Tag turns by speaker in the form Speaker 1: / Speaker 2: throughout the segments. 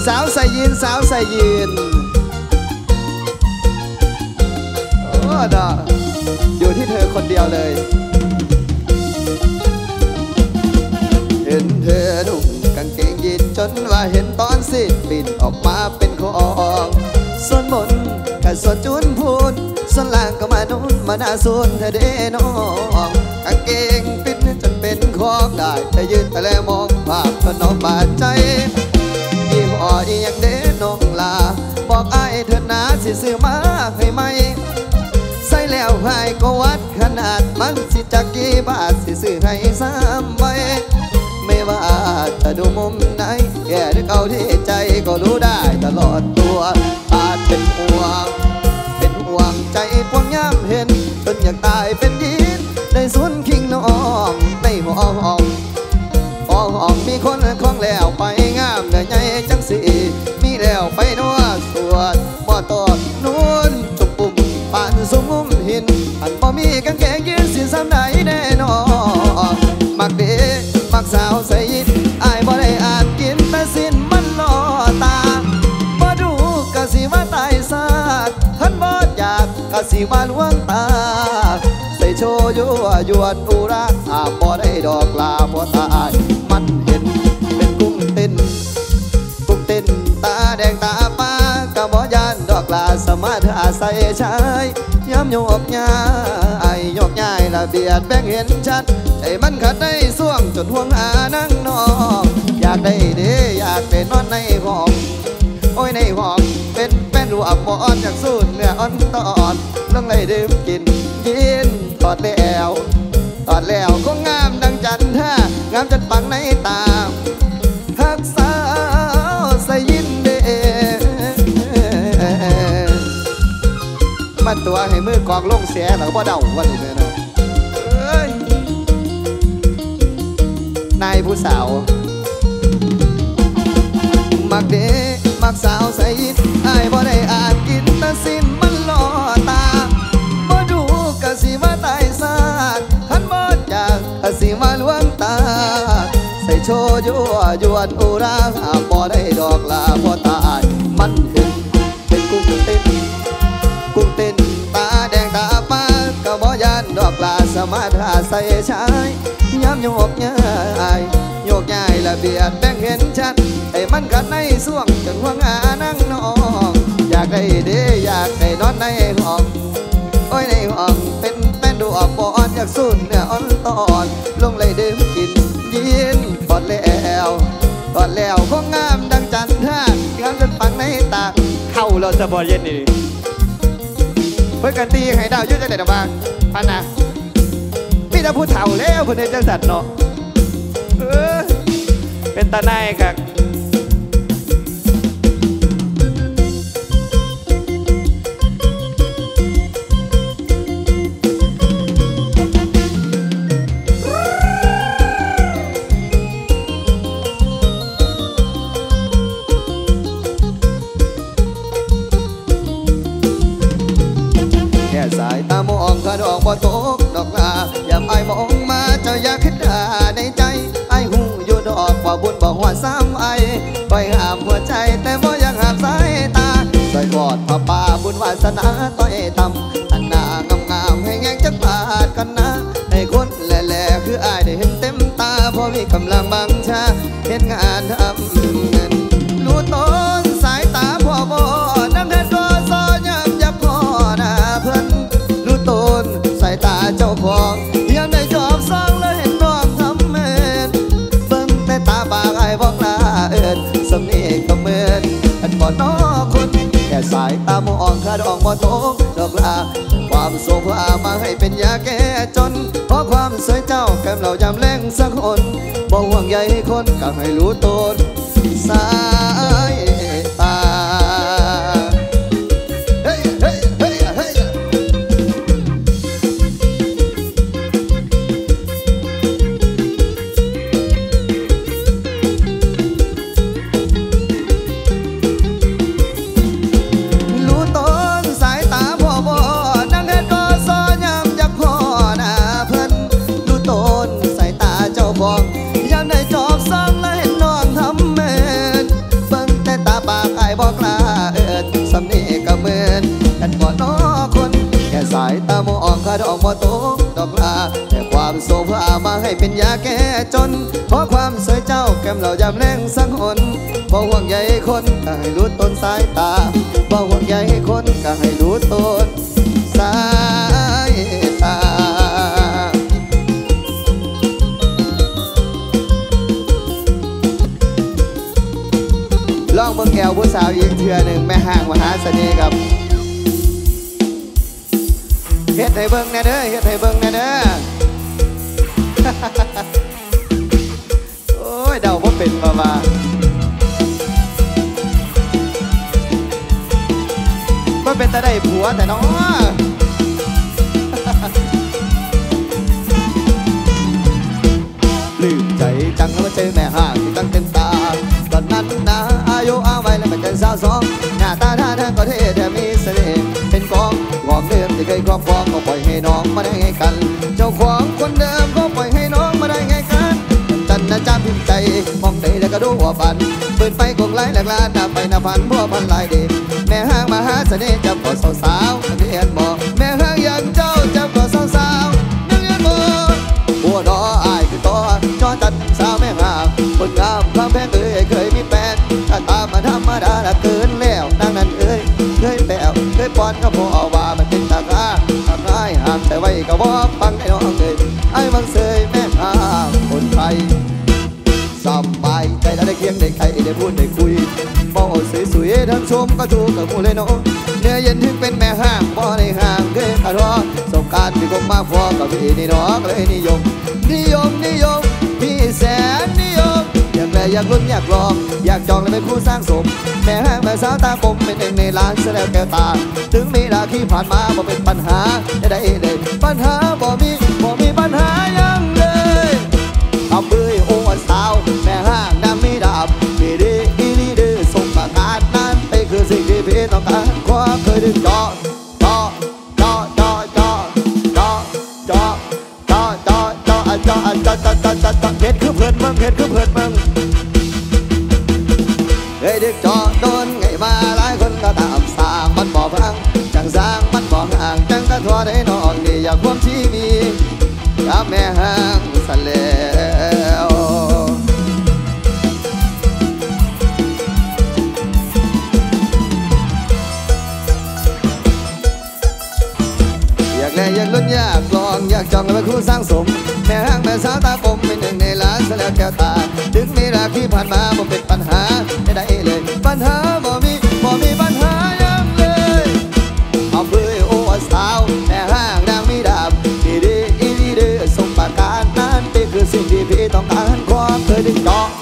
Speaker 1: สาวใส่ยีนสาวใส่ยีนโอ้ดออยู่ที่เธอคนเดียวเลยเห็นเธอนุ่งกางเกงยีนจนว่าเห็นตอนสิปิดออกมาเป็นของส่วนบนกับส่วนจุนพูนส่วนล่างก็มานุ่นมาหน้าส่วนเธอเด้น้องกางเกงปิดจนเป็นของได้แต่ยืนแต่แลมองภาพเธอน้องบาดใจยี่ห้ออียังเด้น้องลาบอกไอ้เธอนาสิซื้อมาให้ไหมใส่แล้วให้ก็วัดขนาดมันสิจักกี่บาทสิซื้อให้3 ใบไม่ว่าจะดูมุมไหนแก่หรือเอาที่ใจก็รู้ได้ตลอดตัวอาจเป็นห่วงใจพวงย่ำเห็นจนอยากตายเป็นดินในสวนคิงน้องในห้องมีคนคล้องแล้วไปงามเนื้อใหญ่จังสีมีแล้วไปนัวสวดบ่ต่อนู้นจุบปุ่มปานสมุมหินอันบ่มีกางเกงยืนสิซ้ำไหนแน่นอนมักเด็กมักสาวใส่ยินอายบ่ได้อาจกินแต่สิ้นมันล่อตาบ่ดูกะสิว่าตายซากขันบ่อยากกะสิว่าลวงตาใส่โชว์ยั่วยวนอุราบ่ได้ดอกลาบ่ตายมันเห็นเป็นกุ้งเต้นตาแดงตาป้ากะบ่ยานดอกลาสมาธิอาศัยชายย้ำโยกย้ายละเบียดแบ่งเห็นชัดใจมันขัดในส่วงจนห่วงหานั่งนองอยากได้เด้อยากได้นอนในห้องโอ้ยในห้องเป็นรูอับบอนจากสูดเนื้ออ่อนตอนลงเลยดื่มกินยินถอดแล้วก็งามดังจันท่างามจนปังในตาหักสาวใส่ยินเด้มันตัวให้มือกองลงเสียแล้วก็เดาวันนี้เลยนะนายผู้สาวมักเด็กมักสาวใส่ยินอายบ่ได้อาจกินแต่สิ้นมันล่อตาบ่ดูกะสิว่าตายซากขันบ่อยากกะสิว่าลวงตาใส่โชว์ยั่วยวนอุราบ่ได้ดอกลาบ่ตายมันเห็นเป็นกุ้งเต้นตาแดงตาป้ากะบ่ยานดอกลาสมาธิอาศัยชายย้ำโยกย้ายละเบียดแบ่งเห็นชัดไอ้มันกันในส่วงจนห่วงหานั่งนองอยากได้เด้อยากได้นอนในห้องโอ้ยในห้องเป็นดูออกบอนอยากสูดเนื้ออ่อนตอนลงเลยดื่มกินยินถอดแล้วก็งามดังจันทร์งามจนปังในตาเข้าเราจะบ่เย็นนี่เพื่อกันตีให้ดาวยุ่งใจแต่บางพันนะพี่จะพูดเถ่าแล้วเพื่อนจังสัตว์เนาะเป็นตาในกักสายตามองกระดอกบ่ตกดอกลายามไอมองมาเจ้าอยากคิดในใจไอหูอยู่ดอกว่าบุญบ่หัวซ้ำไอคอยห้ามหัวใจแต่บ่อยากห้ามสายตาใส่กอดผ้าป่าบุญวาสนาต้อยต่ำอันหน้างามให้แงงจักบาดกันนะให้คนแหล่คือไอได้เห็นเต็มตาพอมีกำลังบังชาเห็นงานทำเงินรู้ต้นสายตาพ่อบ่น้ำเด็ดก็ซอยำยับพ่อหน้าเพิ่นต้นสายตาเจ้าของยังได้จอบสร้างและเห็นน้องทำเมินเบิ่งแต่ตาปากไอ้บอกลาสำเนียงก็เหมือนอันบ่นอคนแค่สายตามองขาดองบ่ตกดอกลาความโศกพามาให้เป็นยาแก้จนเพราะความสวยเจ้าแก้มเรายำแรงสักคนบ่ห่วงใยคนก็ให้รู้ตนสายตายามได้จอบสร้างและเห็นน้องทำาดอกบ่ตกดอกลาแต่ความโศกพามาให้เป็นยาแก้จนเพราะความสวยเจ้าแก้มเรายำแรงสังหนบ่ห่วงใยคนก็ให้รู้ต้นสายตาบ่ห่วงใยคนก็ให้รู้ต้นสายตาลองเบิ่งแอวผู้สาวอีกเทื่อหนึ่งแม่ห้างมหาเสน่ห์ครับเฮ็ดให้เบิ่งแน่เด้อเฮ็ดให้เบิ่งแน่เด้อ โอ้ยเดาบ่เป็นมาบ่เป็นตาได้ผัวแต่น้อลืมใจจังแล้วมาเจอแม่ห้างที่ตั้งเต็มตาตอนนั้นนะอายุเอาไว้แล้วมันเกิน22หน้าตาท่าทางก็เท่แต่มีเสน่ห์เป็นกองของเดิมที่เคยครอบครองก็ปล่อยให้น้องมาได้ไงกันเจ้าของคนเดิมก็ปล่อยให้น้องมาได้ไงกันจันนะจ้าพิมพ์ใจมองใดแล้วก็ดูว่าฝันเปิดไฟกงไล่แหลกลานหน้าไปหน้าพันพวกพันลายเด็กแม่ห้างมหาเสน่ห์จับก่อสาวๆนักเรียนบอกแม่ห้างอย่างเจ้าจับก่อสาวๆนักเรียนบอกหัวดออายคือตัวจอจัดสาวแม่ห้างคนงามความแพงเคยมีแฟนถ้าตามมาธรรมดาละเกินแล้วนางนั้นเคยแปวเคยป้อนก็พอว่ามันเป็นตาคาทำร้ายห้ามแต่ไว้ก็บอกฟังได้น้องเลยไอ้บางเสยแม่ห้างคนไทยสบายใจแล้วได้เคียงได้ใครได้พูดได้คุยมองสวยๆทั้งชมก็ถูกกับมูเลยน้องเนื้อเย็นถึงเป็นแม่ห้างบ่ในห้างเคยขาดรอสงการที่คงมาพอกับพี่นี่น้องเลยนิยมพี่แสนนิยมอยากแลอยากลุ้นอยากลองอยากจองเลยเป็นคู่สร้างสมแม่ห้างแม่สาวตาคมเป็นหนึ่งในล้านเสียแล้วแก้วตาถึงมีราคีผ่านมาบ่เป็นปัญหาได้เลยปัญหาบ่มีปัญหายังเลยทำบื้อโอ้สาวแม่ห้างน้ำมีดาบมีดีอีลีดื้อส่งประกาศนั้นไปคือสิ่งที่พี่ต้องการความเคยดึงเจาะเฮ็ดคือเพื่อนมึงเฮ้ยดึกจอโดนไงมาหลายคนก็ตามสร้างมันบ่พังจังสร้างมันบ่ห่างจังก็ทั่วได้น้องนี่อยากความชีวีกับแม่ห้างสั่นแล้วอยากแลอยากลุ้นอยากลองอยากจองเลยเป็นคู่สร้างสมแม่ห้างแม่สาวตาคมเป็นหนึ่งในล้านเสียแล้วแก้วตาถึงมีรักที่ผ่านมาบ่เป็นปัญหาได้เลยปัญหาบ่มีปัญหายังเลยเอาเบื่อโอ้สาวแม่ห้างนางมีดาบดีอีดีดื้อส่งประกาศนั้นเป็นคือสิ่งที่พี่ต้องการความเคยดึงเจาะ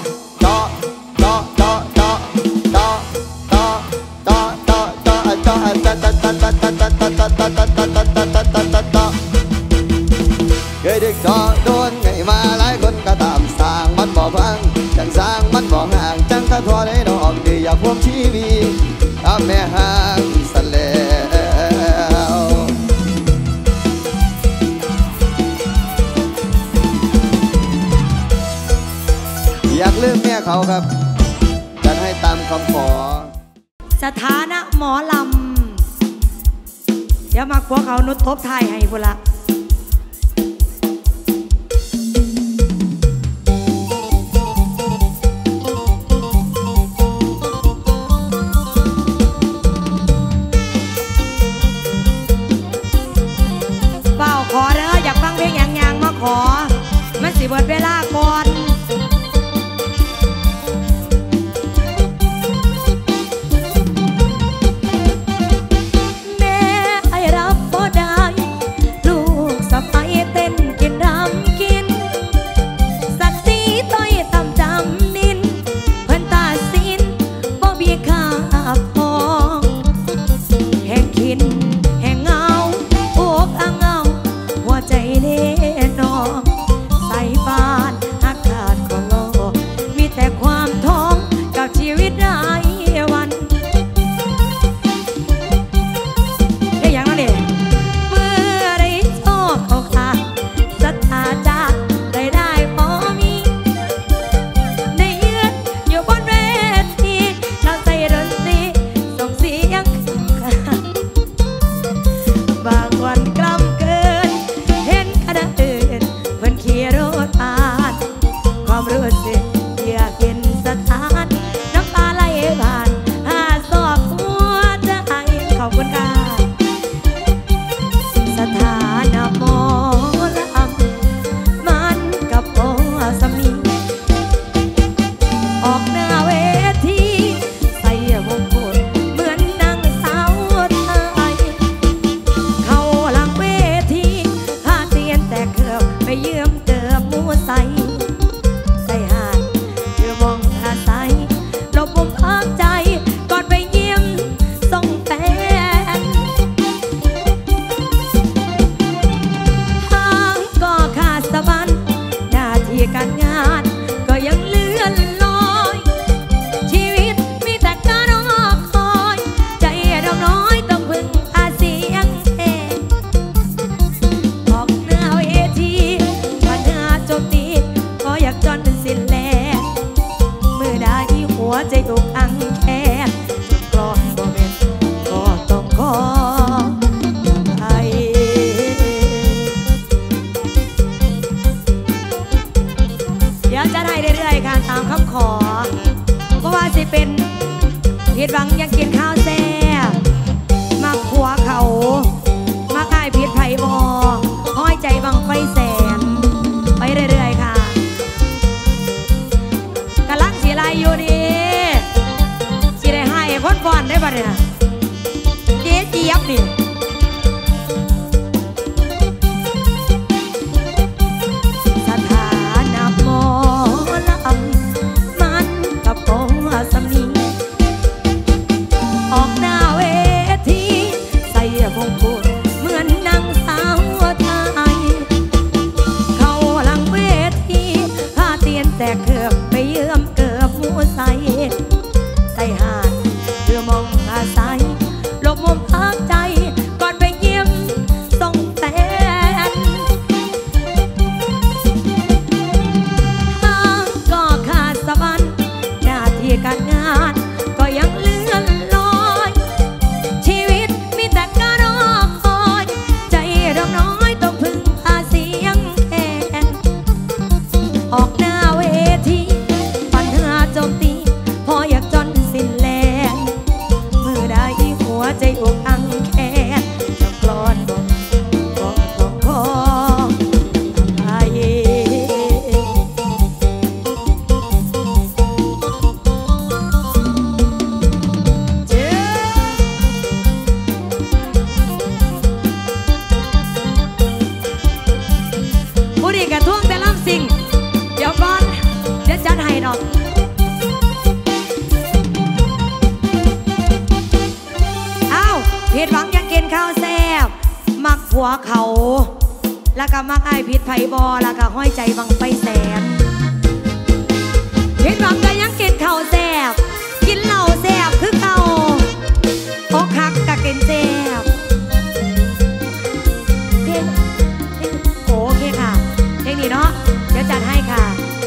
Speaker 1: เคยดึกจอโดนไงมาหลายคนก็ตามสร้างมันบ่พังจังสร้างมันบ่ห่างจังก็ทั่วได้น้องดีอยากควบชีวีกับแม่ห้างสั่นแล้วอยากลืมแม่เขาครับจัดให้ตามคำขอ
Speaker 2: สถานะหมอลำเดี๋ยวมาพวกเขานุดทบไทยให้พวกละขอเด้ออยากฟังเพลงอย่างมาขอมันสิเบิดเวลาก่อนแม่ไอ้รับบ่ได้ลูวใจอกอังแค่กลอนบ่แม่นก็ต้องขอไปเดี๋ยวจะได้เรื่อยๆค่ะตามคำขอเพราะว่าสิเป็นผิดหวังยังกินข้าวแซ่บมักขัวเขามักอายผิดไผ่บอห้อยใจบังไฟแสนไปเรื่อยๆค่ะกำลังสีลายอยู่ดีสีได้ให้พ้นฟอนได้ป่ะเนี่ยเจ๊เจี๊ยบดิสถานะหมอลำมันกับโอสำนีออกหน้าเวทีใส่มงกุฎเหมือนนางสาวไทยเข้าหลังเวทีผ้าเตียนแตกเกือบไปเยื่อมเกือบหัวใสใส่หาดเพื่อมองอาศัยหลบมุมพักใจก่อนไปเยี่ยมส่งแฟนทางก็ขาดสะบันหน้าที่การงานก็ยังเลื่อนลอยชีวิตมีแต่การรอคอยใจเราน้อยต้องพึ่งพาเสียงแคนออกหน้าเวทีปัญหาโจมตีพออยากจนสิ้นแรงมือได้หัวใจอกอังแค่จะกลอนบอกต้องขอไปเจ้าผู้ดีกระท่วงแต่ลำสิ่งเดี๋ยวก่อนเดี๋ยวจัดให้ดอกผิดหวังยังกินข้าวแซ่บมักผัวเขาแล้วก็มักอายผิดไผ่บอแล้วก็ห้อยใจบังไฟแสนผิดหวังก็ยังกินข้าวแซ่บกินเหล้าแซ่บคือเก่าอกหักก็กินแซ่บโอเคค่ะเพลงนี้เนาะเดี๋ยวจัดให้ค่ะ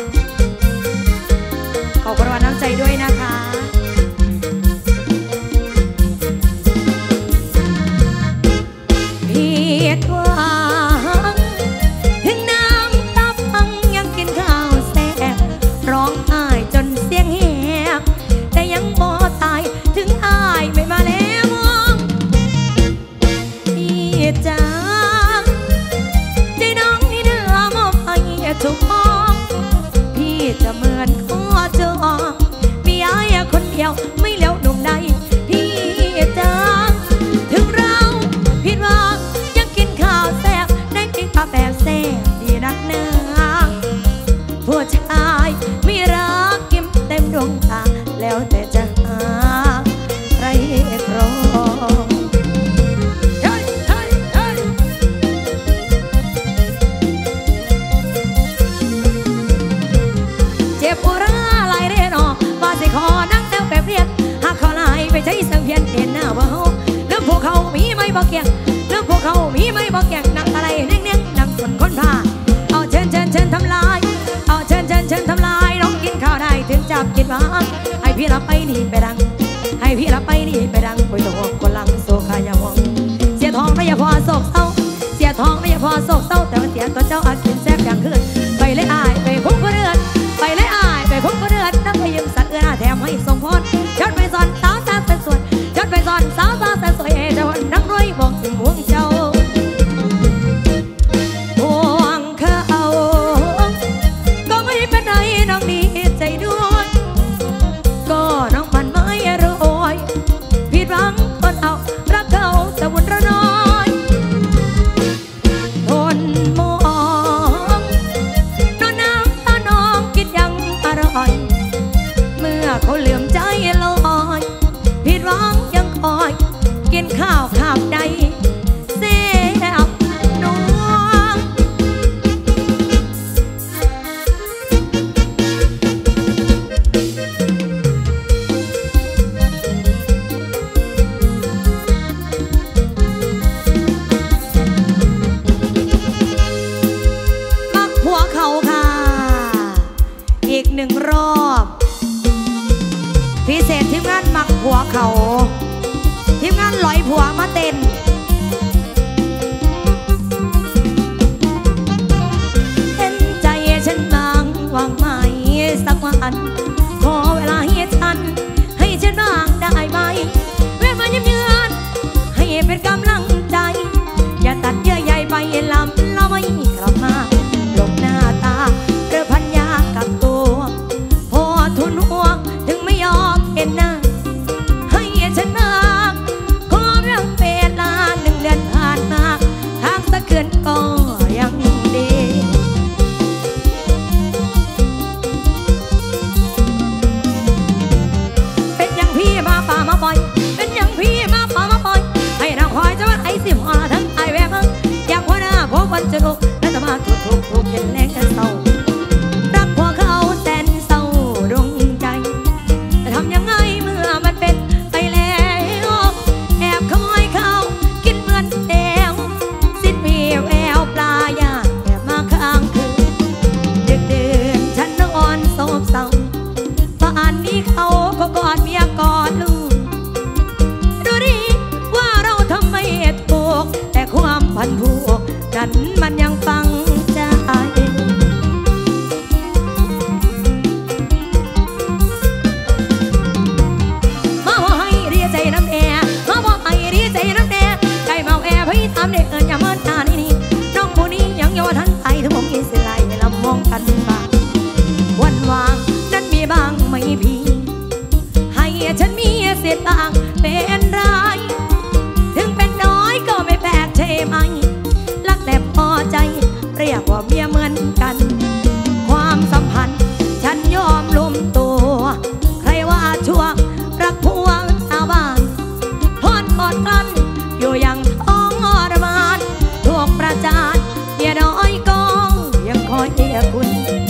Speaker 2: ขอบคุณน้ำใจด้วยนะคะผิดหวังถึงน้ำตาพังยังกินข้าวแซ่บร้องไห้จนเสียงแหบแต่ยังบ่ตายถึงอายไม่มาแล้วมองพี่จ๋าใจน้องนี่เนื้อมอบให้ทุกห้องพี่จะเหมือนข้อจองมีอายคนเดียวไม่เลี้ยวหนุ่มใดพี่จ๋าถึงเราผิดหวังข้าวแซ่บได้กินข้าวแบบแซ่บดีนักเนื้อผู้ชายมีรักยิ้มเต็มดวงตาแล้วแต่จะหาใครครองเฮ้ยเฮ้ยเฮ้ยเจ็บปวดอะไรเรียนออกว่าสิขอนั่งแต้วแบบเรียนหากเขาลายไปใช้สังเพียนเด่นหน้าว่าเฮาเรื่องพวกเขามีไม่บอกเกี่ยงเรื่องพวกเขามีไม่บอกแก่งนักอะไรเน่งเน่งนักคนคนพาเอาเชิญทำลายเอาเชิญทำลายน้องกินข้าวได้ถึงจับกินหวานให้พี่รับไปนี่ไปดังให้พี่รับไปนี่ไปดังคุยตัวคนลังโซขายาวงเสียทองไม่พอโศกเศร้าเสียทองไม่พอโศกเศร้าแต่ว่าเสียตัวเจ้าอาจกินแซ่บอย่างคืนไปเลยอายไปพุ่งก็เดือดไปเลยอายไปพุ่งก็เดือดนั่งไปยืมสัตว์เอื้อแถมให้ส่งพรชัดไปสอนสาวตาเป็นสวยชัดไปสอนสาวตาเป็นสวยเจ้านั่งรวยบอกถึงห่วงเจ้าห่วงเขาก็ไม่เป็นไรน้องดีใจด้วยก็น้องมันไม่รวยผิดหวังคนเอารักเขาแต่วุ่นระน้อยทนมองนอนน้ำตาน้องกินยังอร่อยเมื่อเขาเหลื่อมใจพิเศษทีมงานมักผัวเขาทีมงานลอยผัวมาเต้นเห็นใจฉันบางหวังไหมสักวันขอเวลาให้ฉันให้ฉันบ้างได้ไหมแวะมาเยือนให้เป็นกำลังใจอย่าตัดเยื่อใยไปลำเราไม่กลับมาหลบหน้าตาหรือพันยากับตัวพอทุนหัวถึงไม่ยอมเห็นหน้าให้ฉันมาขอเรื่องเวลา1 เดือนผ่านมาหากสักคืนก็ยังดีเป็นอย่างพี่มาป่ามาปล่อยเป็นอย่างพี่มาป่ามาปล่อยให้นางคอยจะว่าไอ้สิบหัวทั้งไอ้แวบอยากหัวหน้าพบวันจะลุกและจะมาทุกเย็นแรงกันเศร้ารักพวกเขาแสนเศร้าดวงใจจะทำยังไงเมื่อมันเป็นไปแล้วแอบขโมยเขากินเหมือนแอวสิ้นมีแววปลายาแอบมาข้างคืนดึกดื่นฉันนอนโศกเศร้าป่านนี้เขาก็กอดเมียกอดลูกดูดิว่าเราทำไม่ถูกแต่ความพันผูกนั้นมันยังฟังใจมาว่าให้เรียใจน้ำแอมาว่าให้เรียใจน้ำแอไก่เมาแอพี่ทำเด็กอย่าเมินหน้านี่น้องผู้นี้ยังโยทันไปถึงผมยินสิไลลำมองกันบ้างวันวางนั้นมีบ้างไม่พี่ให้ฉันมีเศษบ้างเป็นไรถึงเป็นน้อยก็ไม่แปลกใช่ไหมรักแต่พอใจเรียกว่าเมียเหมือนกันความสัมพันธ์ฉันยอมรวมตัวใครว่าชั่วรักพวงชาวบ้านทนกอดกันอยู่อย่างท้องอรมานถูกประจานเมียน้อยก็ยังคอยเอียคุณ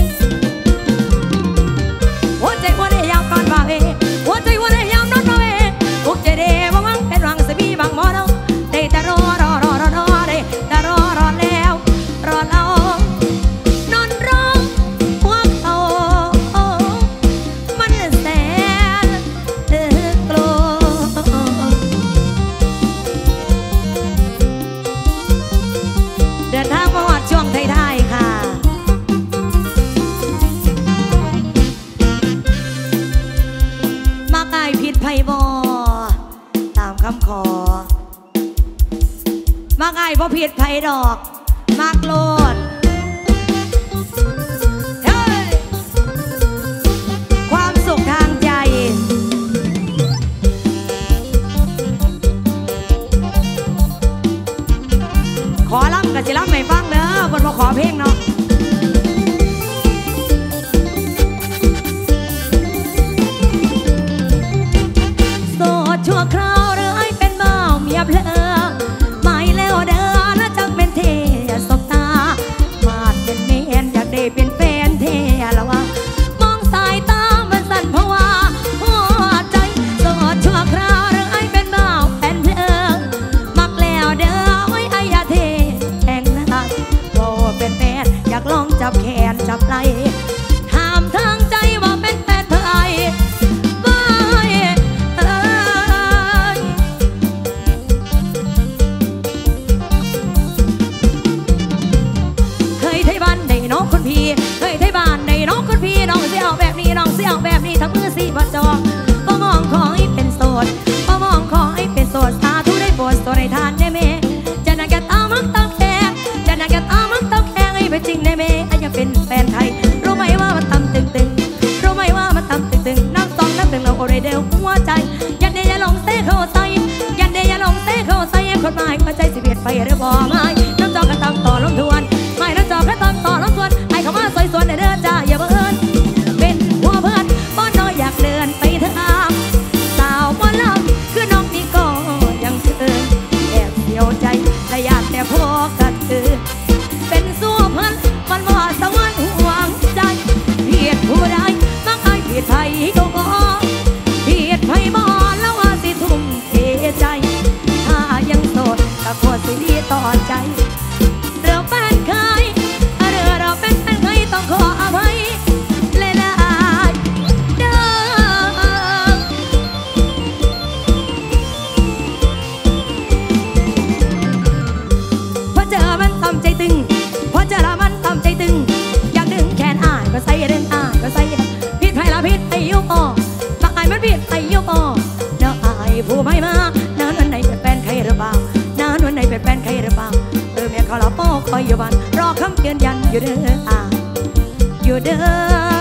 Speaker 2: หัวใจหัวได้ยาวก่อนบ่าเวหัวใจหัวได้ยาวนอนบ่าเวพวกใจเดว่าวังเป็นวังสบีบางหมอเราได้แต่รอได้แต่รอแล้วรอเรานอนร้องหัวเขามันแสนกลัวเดินทางมาวัดช่วงท้ายๆค่ะมักอายผิดไพ่บ่ตามคำขอมักอายบ่ผิดไพ่ดอกมักโลดเฮ้ยความสุขทางใจขอล่ำกับสิล่ำไม่ฟังเด้อบนมาขอเพลงเนาะโสดชั่วคราวหรือให้เป็นบ่าวเมียเพลอไม่แล้วเด้อแล้วจังเป็นเทสบตามาดเป็นเมนอยากได้เป็นแฟนเทละวะมองสายตามันสั่นเพราะว่าหัวใจโสดชั่วคราวหรือให้เป็นบ่าวแฟนเพลอมักแล้วเด้อไว้ไอ้ยาเทแองนะว่าเป็นแฟนอยากลองจับแขนจับไหล่ถามทางใจว่าเป็นแฟนเธอไอ้น้องคนพี่เคยไทยบ้านในน้องคนพี่น้องเสี่ยวแบบนี้น้องเสี่ยวแบบนี้ทั้งมือสีบ่จองบ่มองขอให้เป็นโสดบ่มองขอให้เป็นโสดสาธุได้โปรดโสดในทานได้เมจะนักแกตามักตาแข็งจะนักแกตามักตาแข็งให้เป็นจริงได้เมอยากเป็นแฟนไทยรู้ไหมว่ามันต่ำตึงรู้ไหมว่ามันต่ำตึงน้ำสองน้ำตึงเราโอเรเดลหัวใจยันเดียลงเต้เข้าใส่ยันเดียลงเต้เข้าใส่คนหมายหัวใจสิเบียดไปหรือบ่ไม่น้ำจอกันตามต่อลงทวนไม่น้ำจอกันตามต่อลงทวนไอ้เขามาสวยสวนเดินจ้าอย่าเบิ่นเป็นหัวเพื่อนป้อนน้อยอยากเดินไปเถอะสาวป้อนลำคือน้องนี่ก็ยังเธอแอบเสียวใจและอยากแต่พอกันเป็นสู้เพื่อนมันบ่สวรรค์ห่วงใจเพียรผู้ใดมักไอ้เพียรไทยก็บ่เพียรไทยบ่แล้วว่าสิทุ่มเทใจถ้ายังโสดก็ควรสิดีต่อใจเริ่มคอยอยู่บ้านรอคำเตือนยันอยู่เด้ออยู่เด้อ